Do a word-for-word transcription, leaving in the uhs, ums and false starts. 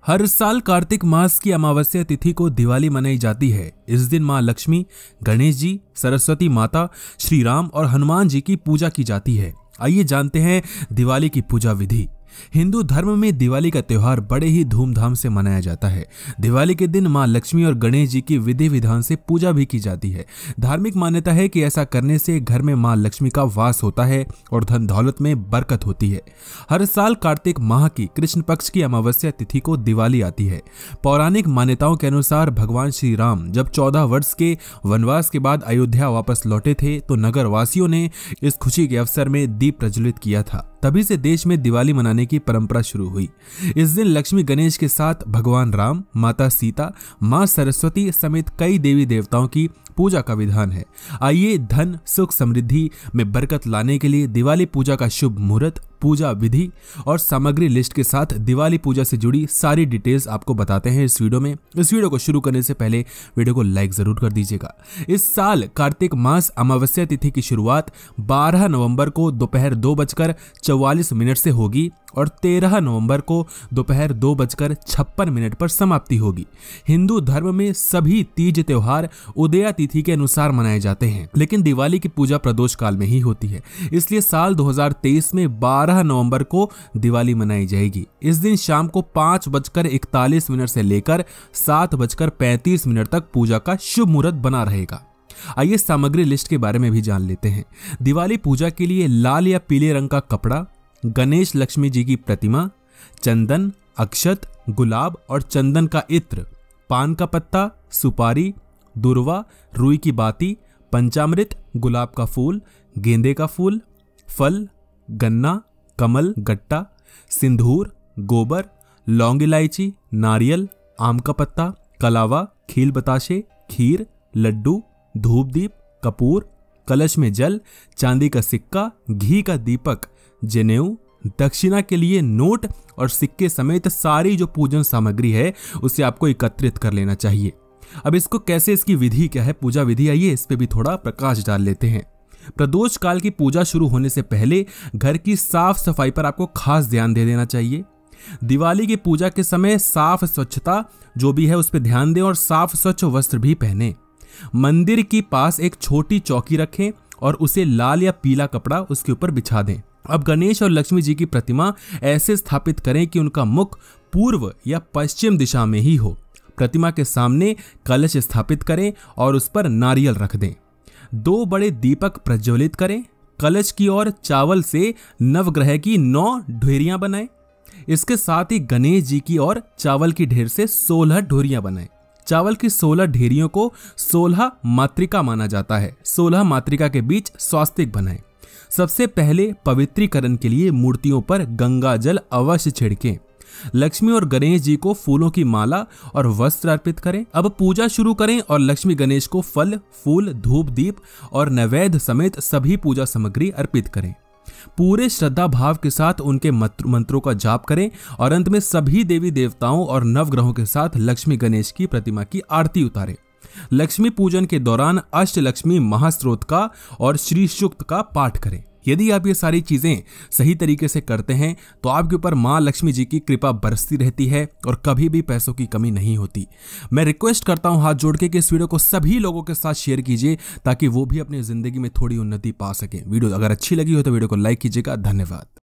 हर साल कार्तिक मास की अमावस्या तिथि को दिवाली मनाई जाती है। इस दिन मां लक्ष्मी, गणेश जी, सरस्वती माता, श्री राम और हनुमान जी की पूजा की जाती है। आइए जानते हैं दिवाली की पूजा विधि। हिंदू धर्म में दिवाली का त्योहार बड़े ही धूमधाम से मनाया जाता है। दिवाली के दिन मां लक्ष्मी और गणेश जी की विधि विधान से पूजा भी की जाती है। धार्मिक मान्यता है कि ऐसा करने से घर में मां लक्ष्मी का वास होता है और धन दौलत में बरकत होती है। हर साल कार्तिक माह की कृष्ण पक्ष की अमावस्या तिथि को दिवाली आती है। पौराणिक मान्यताओं के अनुसार भगवान श्री राम जब चौदह वर्ष के वनवास के बाद अयोध्या वापस लौटे थे तो नगर वासियों ने इस खुशी के अवसर में दीप प्रज्वलित किया था। तभी से देश में दिवाली मनाने की परंपरा शुरू हुई। इस दिन लक्ष्मी गणेश के साथ भगवान राम, माता सीता, मां सरस्वती समेत कई देवी देवताओं की पूजा का विधान है। आइए धन, सुख, समृद्धि में बरकत लाने के लिए दिवाली पूजा का शुभ मुहूर्त, पूजा विधि और सामग्री लिस्ट के साथ दिवाली पूजा से जुड़ी सारी डिटेल्स आपको बताते हैं इस वीडियो में। इस वीडियो को शुरू करने से पहले वीडियो को लाइक जरूर कर दीजिएगा। इस साल कार्तिक मास अमावस्या तिथि की शुरुआत बारह नवंबर को दोपहर दो बजकर चौवालीस मिनट से होगी और तेरह नवंबर को दोपहर दो बजकर छप्पन मिनट पर समाप्ति होगी। हिंदू धर्म में सभी तीज त्योहार उदया तिथि के अनुसार मनाए जाते हैं, लेकिन दिवाली की पूजा प्रदोष काल में ही होती है। इसलिए साल दो हज़ार तेईस में बारह नवंबर को दिवाली मनाई जाएगी। इस दिन शाम को पांच बजकर इकतालीस मिनट से लेकर सात बजकर पैंतीस मिनट तक पूजा का शुभ मुहूर्त बना रहेगा। आइए सामग्री लिस्ट के बारे में भी जान लेते हैं। दिवाली पूजा के लिए लाल या पीले रंग का कपड़ा, गणेश लक्ष्मी जी की प्रतिमा, चंदन, अक्षत, गुलाब और चंदन का इत्र, पान का पत्ता, सुपारी, दुर्वा, रुई की बाती, पंचामृत, गुलाब का फूल, गेंदे का फूल, फल, गन्ना, कमल, गट्टा, सिंदूर, गोबर, लौंग इलायची, नारियल, आम का पत्ता, कलावा, खील बताशे, खीर, लड्डू, धूप दीप, कपूर, कलश में जल, चांदी का सिक्का, घी का दीपक, जनेऊ, दक्षिणा के लिए नोट और सिक्के समेत सारी जो पूजन सामग्री है उसे आपको एकत्रित कर लेना चाहिए। अब इसको कैसे, इसकी विधि क्या है, पूजा विधि, आइए इस पे भी थोड़ा प्रकाश डाल लेते हैं। प्रदोष काल की पूजा शुरू होने से पहले घर की साफ सफाई पर आपको खास ध्यान दे देना चाहिए। दिवाली की पूजा के समय साफ स्वच्छता जो भी है उस पर ध्यान दें और साफ स्वच्छ वस्त्र भी पहने। मंदिर के पास एक छोटी चौकी रखें और उसे लाल या पीला कपड़ा उसके ऊपर बिछा दें। अब गणेश और लक्ष्मी जी की प्रतिमा ऐसे स्थापित करें कि उनका मुख पूर्व या पश्चिम दिशा में ही हो। प्रतिमा के सामने कलश स्थापित करें और उस पर नारियल रख दें। दो बड़े दीपक प्रज्वलित करें। कलश की ओर चावल से नवग्रह की नौ ढेरियां बनाएं। इसके साथ ही गणेश जी की ओर चावल की ढेर से सोलह ढोरियां बनाएं। चावल की सोलह ढेरियों को सोलह मातृका माना जाता है। सोलह मातृका के बीच स्वास्तिक बनाएं। सबसे पहले पवित्रीकरण के लिए मूर्तियों पर गंगा जल अवश्य छिड़कें। लक्ष्मी और गणेश जी को फूलों की माला और वस्त्र अर्पित करें। अब पूजा शुरू करें और लक्ष्मी गणेश को फल, फूल, धूप दीप और नैवेद्य समेत सभी पूजा सामग्री अर्पित करें। पूरे श्रद्धा भाव के साथ उनके मंत्रों का जाप करें और अंत में सभी देवी देवताओं और नवग्रहों के साथ लक्ष्मी गणेश की प्रतिमा की आरती उतारें। लक्ष्मी पूजन के दौरान अष्टलक्ष्मी महास्तोत्र का और श्री सूक्त का पाठ करें। यदि आप ये सारी चीजें सही तरीके से करते हैं तो आपके ऊपर मां लक्ष्मी जी की कृपा बरसती रहती है और कभी भी पैसों की कमी नहीं होती। मैं रिक्वेस्ट करता हूं हाथ जोड़ के कि इस वीडियो को सभी लोगों के साथ शेयर कीजिए ताकि वो भी अपनी जिंदगी में थोड़ी उन्नति पा सकें। वीडियो अगर अच्छी लगी हो तो वीडियो को लाइक कीजिएगा। धन्यवाद।